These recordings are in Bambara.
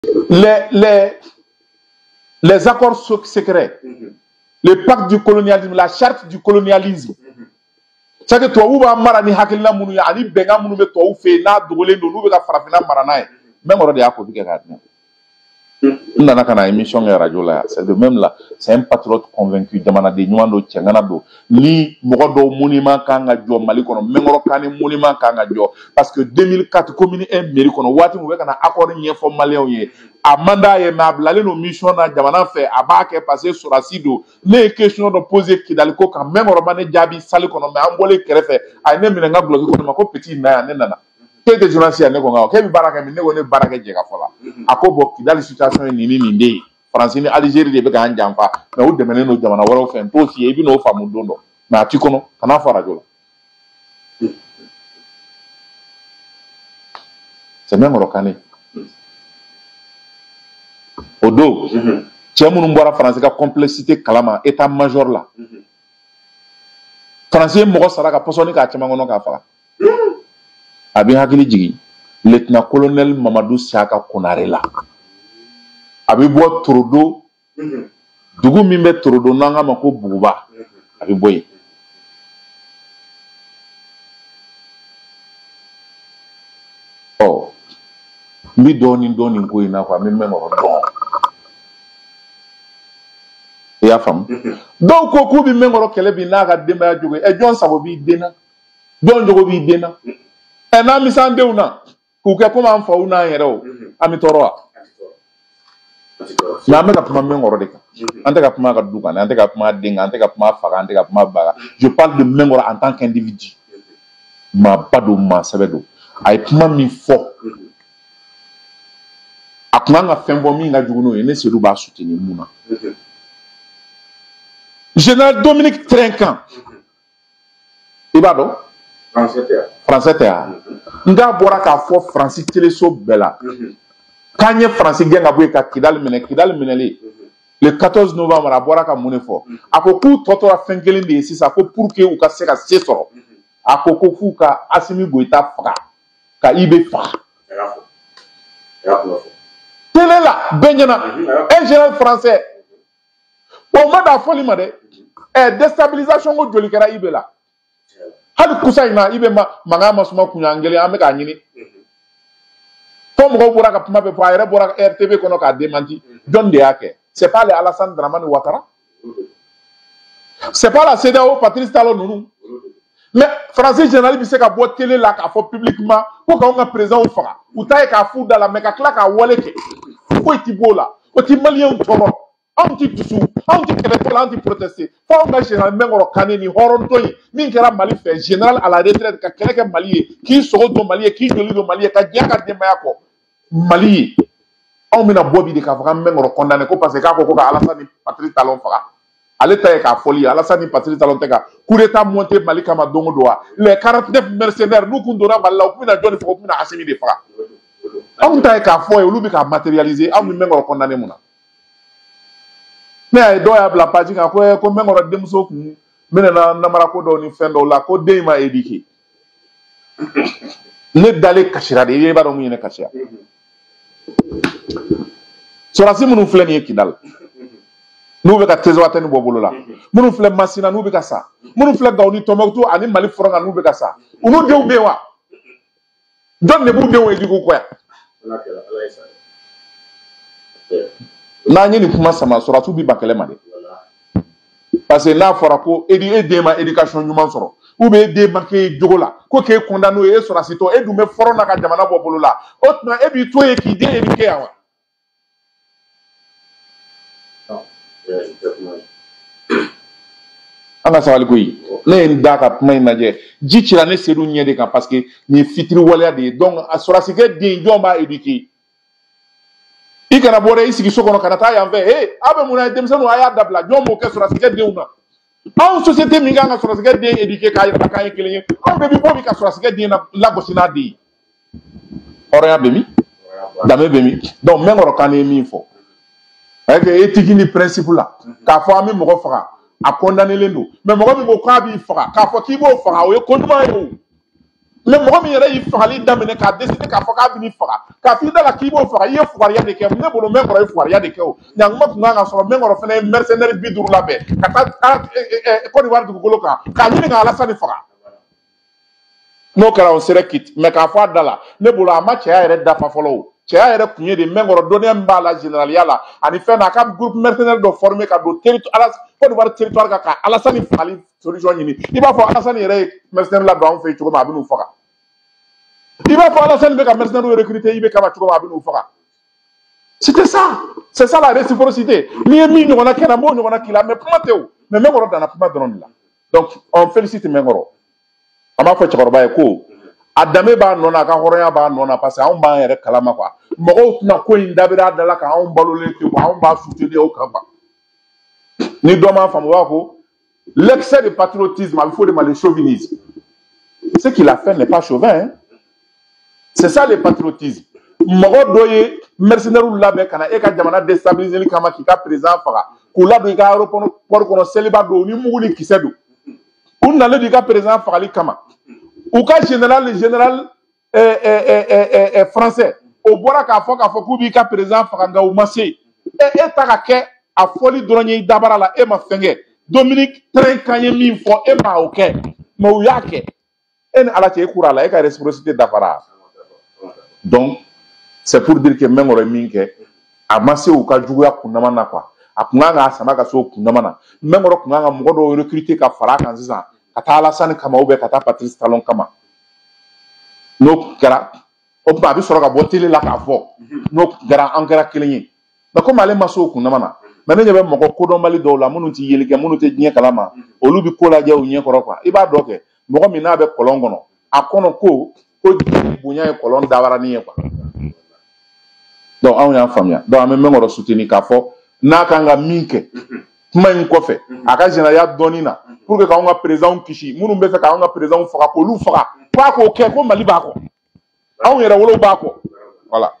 les accords secrets, le pacte du colonialisme, la charte du colonialisme. C'est que toi, ou marani hakilina munu ya ani benga munu be toi ou fait na dogole no nu be ka farafina marana même on de yako bi ka na nana kana émission ya radio là c'est de même là c'est un patriote convaincu jamana de nyuando tiangana do ni mogodo monument kanga jo mali kono mengoro kane monument kanga jo parce que 2004 commune un mairie kono wati mu be kana accord ni fo malien ye amanda ye ma blale no mission na jamana fait abake passer sur asido les questions de poser kidaliko quand même romane jabi sali kono mais ambole kerefe ay ne minanga bloqué kono mako petit na nana que des journalistes ne ko ngaw ke bi baraka mi ne ko ne baraka je ka fola akobo kidali situation ni nde France ni Algérie de be ga njamfa mais o demene no jamana woro fen to si e bi no famu dondo na ti kono kana fara jola c'est même rokane odo tiamunu mbora France ka complexité kalama état major là français mo sara ka posoni ka tiamangono ka fara abi hakili jigi lieutenant colonel Mamadou Siaka Konarela abi bo Torodo dugu min be Torodo nanga mako buguba abi boy oh mi doni ko ina kwa mi memo don ya fam donc ko ku bi mengoro kele bi na ga demba ya jogo e jon sabo bi dena jon jogo bi dena e na mi sande una ku ke ko man fa una yere o ami toroa na me ka puma mengoro de ka ante ka puma ka duka ante ka puma denga ante ka puma faga ante ka puma baga je parle de mengoro en tant qu'individu ma bado ma sabedo ay puma mi fo akuma nga fembo mi nga juguno ene sedu ba soutenir muna Général Dominique Trinquant ibado français théâtre nga bora ka fo français téléso bela kanye français genga boy ka kidal menele le 14 novembre abora ka munefo akoku totora fenkelin de sisa ko pour que u ka se ka sesoro akoko fu ka Assimi Goïta faga ka ibe fa télé là benjana un général français au mada foli made déstabilisation go joli kera ibe la hali kusaina ibe manga masuma kunyangele ameka nyini comme go bora ka puma be fa bora RTV kono ka démenti John de Yake c'est pas le Alassane Dramane Ouattara c'est pas la CEDEAO Patrice Talon nous mais français général bi se ka bo télé là ka fo publiquement ko ka on présent au fara ou taye ka fu dans la meka klaka woleke ko itibola o ti malien toro anti-tusu, anti-créole, anti-protesté. Faut que général Mengoro Kaneni, Horontoy, Minkera Mali fait général à la retraite, quelqu'un Mali, qui sort de Mali, qui joli de Mali, qui diaka de Mayako. Mali, on met un bobi de Kavram Mengoro condamné, parce que Kako Alassane Patrice Talon Fara. Allez, t'as folie, Alassane Patrice Talon Tega. Coup d'état monté Mali Kamadongo Doa. Les 49 mercenaires, nous Kundona Mala, ou Pina John Fokuna Assimi de Fara. On t'a folie, ou l'oubi matérialisé, on met Mengoro condamné Mouna. Mais do ya bla paji ka ko mengoro demso ku menena namara ko do ni fendo la ko de ma éduqué ne dalé kashira de yeba do mu yene kashia so la simu nu fleni kidal nu be ka tezo atani bobolo la munu fle masina nu be ka sa munu fle gawni tomokto ani mali foranga nu be ka sa unu dew bewa don ne bu dew éduqué ko ya na ni kuma sama suratu bi bakele made parce que na fora ko edema éducation nyuma soro ou be de marqué jogola ko ke condamné e surasito e du me foro na ka jamana bobolo la otna e bi to e ki de éduquer awa anga sawali ko yi ne ndaka kuma inaje jicira ne sedu nyede kan parce que ni fitri wala de donc surasike de jomba éduquer i kana bore i sigi so kono kana ta yan fe abe muna demsanu aya dabla jomo ke sura sike de una en société mi nga sura sike de éduquer ka ka kelenya on be bi bobi ka sura sike de na la gosina de ora be mi dame be mi donc mengoro kan mi fo avec éthique ni principe là ka fo ami mo ko fara a condamner lendo mais mo ko bi mo ka bi fara ka fo ki bo fara o ko nduma yo mais mɔgɔ min yɛrɛ y'i fagali daminɛ k'a décider k'a fɔ k'a bɛ n'i faga k'a f'i da la k'i b'o faga i ye fugariya de kɛ ne bolo Mɛnkɔrɔ ye fugariya de kɛ o ɲankuma tun kan ka sɔrɔ Mɛnkɔrɔ fana ye mercenaire 50 labɛn ka taa Côte d'Ivoire dugukolo kan k'a ɲini ka Alassane faga n'o kɛra on serait quitte mais k'a fɔ a da la ne bolo a ma cɛya yɛrɛ dafa fɔlɔ o cɛya yɛrɛ kun ye de Mɛnkɔrɔ dɔnniya min b'a la généraliya la ani fɛn na a ka groupe mercenaire dɔ former ka don Côte d'Ivoire territoire kan ka Alassane fagali solution ɲini i b'a fɔ Alassane yɛrɛ ye mercenaire labɛn anw fɛ yen cogo min a bɛ n'u faga il va falloir Alassane bɛ ka mercenaires recruter i bɛ kaba cogo min a bɛ n'u faga c'était ça c'est ça la réciprocité n'i ye min ɲɔgɔnna kɛ na n b'o ɲɔgɔnna k'i la mais kuma tɛ o mais Mɛnkɔrɔ danna kuma dɔrɔn de la donc on félicite Mɛnkɔrɔ an b'a fɔ cɛkɔrɔba ye ko a danbe b'a nɔ na a ka hɔrɔnya b'a nɔ na parce que anw b'an yɛrɛ kalama quoi mɔgɔw tɛna ko in dabiri a da la k'anw balolen to anw b'a soutenir o kan quoi ni dɔ m'a faamu u b'a fɔ l'excès de patriotisme a bɛ fɔ o de ma le chauvinisme ce qu'il a fait n'est pas chauvin hein? C'est ça le patriotisme. Mɔgɔ dɔ ye mercenaires labɛn ka na e ka jamana déstabiliser kama k'i ka président faga k'u ladon i ka aéroport kɔnɔ seliba don ni mugu ni kisɛ don u nalen don i ka président fagali kama u ka général français o bɔra k'a fɔ k'u b'i ka président faga nka u ma se e ta ka kɛ a fɔli dɔrɔn ye i dabara la e ma fɛn kɛ Dominique Trinquant ye min fɔ e ma o kɛ mais u y'a kɛ e ni Ala cɛ e kura la e ka réciprocité dafara. Donc, c'est pour dire que Mɛnkɔrɔ ye min kɛ a ma se u ka juguya kundama na quoi a kun kan k'a sama ka se o kundama na Mɛnkɔrɔ kun kan ka mɔgɔ dɔw recruter ka fara a kan sisan ka taa Alassane kama ou bien ka taa Patrice Talon kama n'o kɛra o tuma a bɛ sɔrɔ ka bɔ télé la k'a fɔ n'o kɛra an kɛra kelen ye mais comme ale ma se o kundama na mais ne ɲɛ bɛ mɔgɔ kodɔnbali dɔw la minnu tɛ yeli kɛ minnu tɛ diɲɛ kalama olu bɛ ko lajɛ u ɲɛ kɔrɔ quoi i b'a dɔn kɛ mɔgɔ min n'a bɛ kɔlɔn kɔnɔ a kɔnɔ ko bonya ye kɔlɔn dabarani ye quoi donc anw y'a faamuya donc an bɛ Mɛnkɔrɔ soutenir k'a fɔ n'a kan ka min kɛ kuma in kɔfɛ a ka généraliya dɔɔni na pour que k'anw ka présidents kisi minnu bɛ fɛ k'anw ka présidents faga k'olu faga k'a k'o kɛ ko Mali b'a kɔ anw yɛrɛ wolow b'a kɔ voilà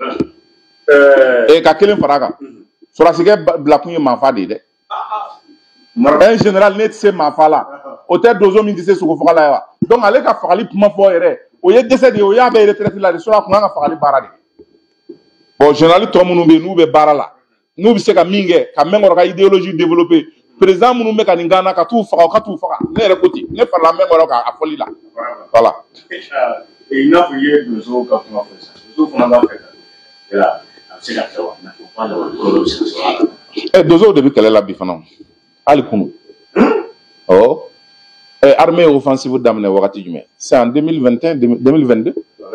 ka kelen fara a kan sɔrɔdasikɛ bilakun ye maafa de ye dɛ un général ne tɛ se maafa la o tɛ donso min tɛ se sogo faga la ye wa donc ale ka fagali kuma fɔ yɛrɛ o ye dɛsɛ de ye o y'a bɛɛ retraite la de sinon a kun kan ka fagali baara de bon général tɔ minnu bɛ yen n'u bɛ baara la n'u bɛ se ka min kɛ ka Mɛnkɔrɔ ka idéologie développer président minnu bɛ ka nin gana ka t'u faga o ka t'u faga ne yɛrɛ ko ten ne farala Mɛnkɔrɔ kan a fɔli la voilà. i n'a fɔ i ye donso ka kuma fɔ sisan donso fana b'a fɛ ka yala a bɛ se ka kɛ wa n'a fɔ k'a dama dɔw bɛ se ka sɔrɔ a la. Donsow de bɛ kɛlɛ la bi fana hali kunu ɔ armée offensive daminɛ wagati jumɛn c'est en 2021 2022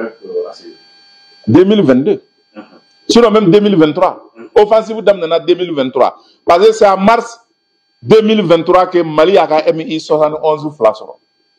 2022 sinon même 2023 offensive daminɛna 2023 parce que c'est en mars 2023 que Mali y'a ka MI 71 fila sɔrɔ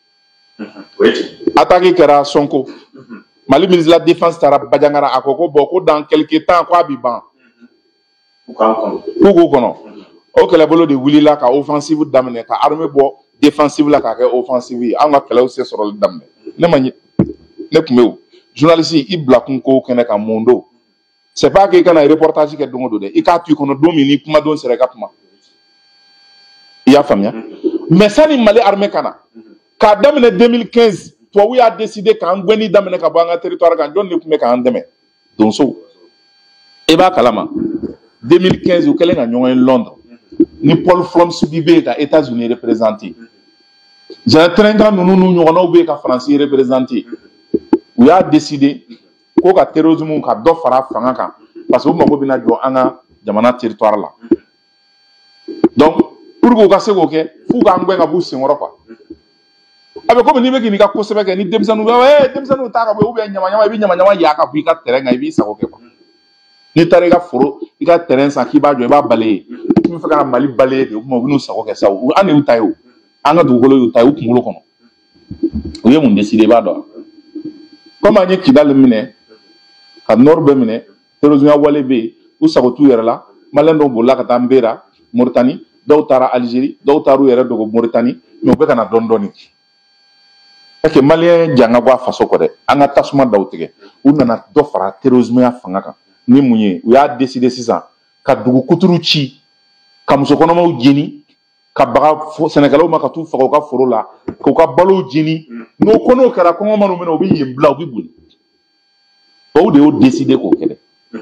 attaque kɛra Sonko Mali ministre de la défense taara Bajangara a ko bon ko dans quelque temps ko a bɛ ban k'u k'u kɔnɔ o kɛlɛbolo de wulila ka offensive daminɛ ka armée bɔ défensive la k'a kɛ offensive ye an ka kɛlɛw se sɔrɔli daminɛ ne ma ɲɛ ne tun bɛ o journaliste i bilakun ko kɛnɛ kan mun don c'est pas que i kana reportage kɛ don o don dɛ i k'a to i kɔnɔ don min ni kumadon sera i ka kuma i y'a faamuya mais sani Mali armée ka na k'a daminɛ 2015 tubabu y'a décidé k'an gɛnni daminɛ ka bɔ an ka territoire kan jɔn de tun bɛ k'an dɛmɛ donsow i b'a kalama 2015 u kɛlen ka ɲɔgɔn ye Londres ni Paul Fromsby bɛ yen ka États-Unis représenté Jean Trinquant ninnu n'u ɲɔgɔnnaw bɛ yen ka Faransi représenté u y'a décidé ko ka terrorisme ka dɔ fara fanga kan parce que u mago bɛna jɔ an ka jamana territoire la donc pour que u ka se k'o kɛ f'u k'an gɛn ka b'u senkɔrɔ quoi a bɛ komi n'i bɛ k'i ka kosɛbɛ kɛ ni denmisɛnninw bɛ denmisɛnninw ta ka bɔ ou bien ɲamaɲama i bɛ ɲamaɲama y'a ka bɔ i ka terrain kan i b'i sago kɛ quoi n'i taara i ka foro i ka terrain san k'i b'a jɔ i b'a balayer i bɛ fɛ ka Mali balayer de o tuma u bɛ n'u sago kɛ sa an de y'u ta ye o an ka dugukolo y'u ta ye u kunkolo kɔnɔ u ye mun décider i b'a dɔn comme an ye Kidali minɛ ka Nord bɛɛ minɛ terrorisme wale bɛ yen u sago t'u yɛrɛ la maliyɛn dɔw bolila ka taa Nbera Mauritanie dɔw taara Algérie dɔw taara u yɛrɛ dogo Mauritanie mais u bɛ ka na dɔɔni dɔɔni est-ce que maliyɛn jan ka bɔ a faso kɔ dɛ an ka tasuma daw tigɛ u nana dɔ fara terrorisme ya fanga kan ni mun ye u y'a décider sisan ka dugu kuturu ci ka muso kɔnɔmaw jeni ka baga Sénégalais ma ka tu faga ka foro la ko ka balo jini no kono kara ko manu mena obi yembla obi buli o de o décider ko kele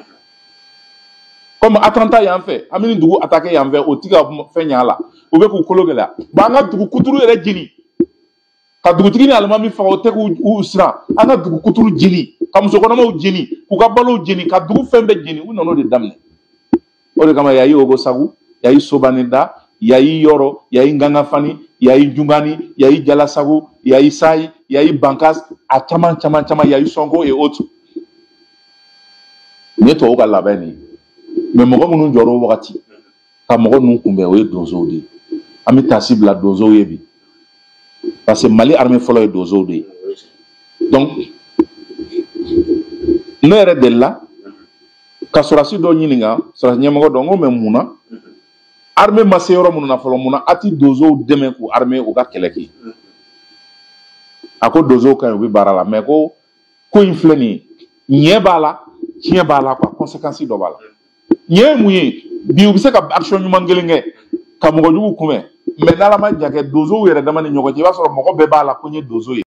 comme attentat yan fait amini dugu attaquer yan fait o tiga fenya la o be ko kologela ba nga dugu kuturu yere jini ka dugu tigi ni almami faga o te ko usra anga dugu kuturu jini ka muso kono ma jini ku ka balo jini ka dugu fembe jini u nono de damne o de kama yayi ogo sagu yayi sobanida yayi yoro yayi nganga fani yayi jungani yayi jalasagu yayi sai yayi bankas a chama yayi songo et autres ne to ka labani mais mogo munu joro wakati ka mogo nun kunbe o ye donzo de ami tasib la donzo yebi parce que Mali armée folo ye donzo de donc ne yɛrɛ de la ka sorasi dɔ ɲininka sorasi ɲɛmɔgɔ dɔ n ko mɛ mun na armée ma se yɔrɔ minnu na fɔlɔ mun na a ti donsow dɛmɛ k'u armée u ka kɛlɛ kɛ a ko donsow ka ɲi u bɛ baara la mais ko in filɛ nin ye ɲɛ b'a la tiɲɛ b'a la quoi conséquence dɔ b'a la ɲɛ ye mun ye bi u bɛ se ka action ɲuman kelen kɛ ka mɔgɔ jugu kunbɛn mais n'ala ma jan kɛ donsow yɛrɛ dama ni ɲɔgɔn cɛ i b'a sɔrɔ mɔgɔ bɛɛ b'a la ko n ye donso ye